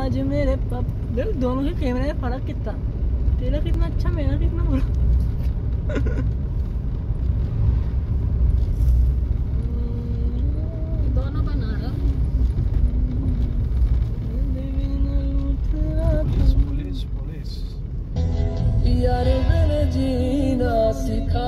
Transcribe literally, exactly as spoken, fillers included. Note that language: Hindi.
आज मेरे पाप दोनों के कैमरे में फर्क कितना, तेरा कितना अच्छा मेरा कितना बुरा। दोनों बना रहा यार मैंने जीना सिखा